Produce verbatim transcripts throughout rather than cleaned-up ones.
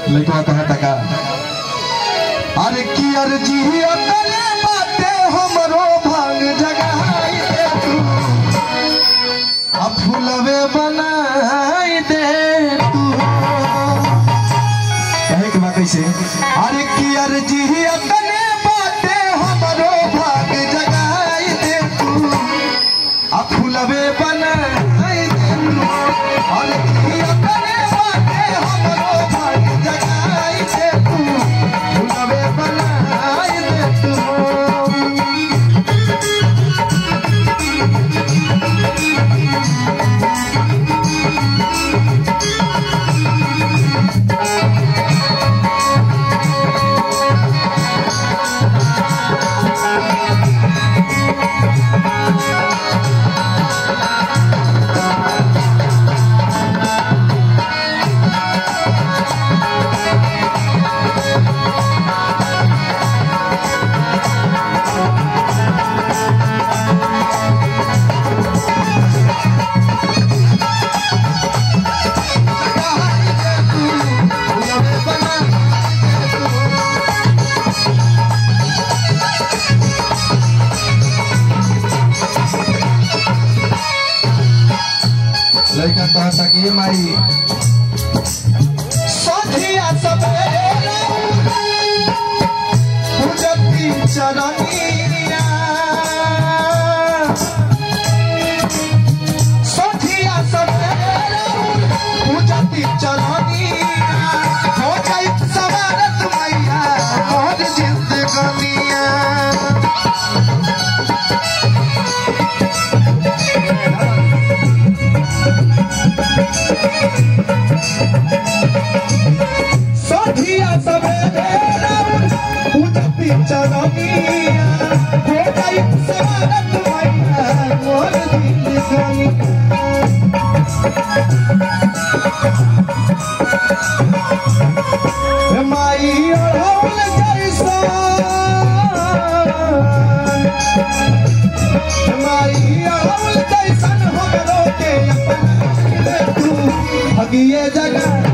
लइकवा कहता का अरे की अर्जी करे बाटे हमरो भांग जगाई दे तू आ फूलवे बनाई दे तू कहे के बा कैसे अरे की अर्जी करे बाटे हमरो भांग जगाई दे तू आ फूलवे बनाई दे तू अरे की करे बाटे हमरो भांग जगाई दे तू फूलवे बनाई दे तू लड़का कहता कि माई सोधिया सबेरा पूजती चरनिया सोधिया सबेरा पूजती चरनिया हो जाई सवारत मैया मोर जिंदगानिया सोधिया सबेरा पूजती चरनिया हो जाई सवारत मैया मोर जिंदगानिया माई अढ़ौल जैसा माई अढ़ौल जैसन हमरो के अपना तू भगिए जगह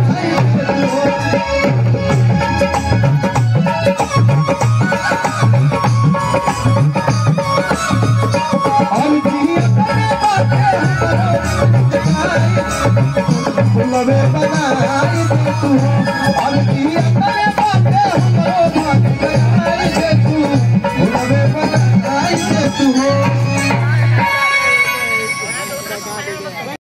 फूलवे बनाई दे तू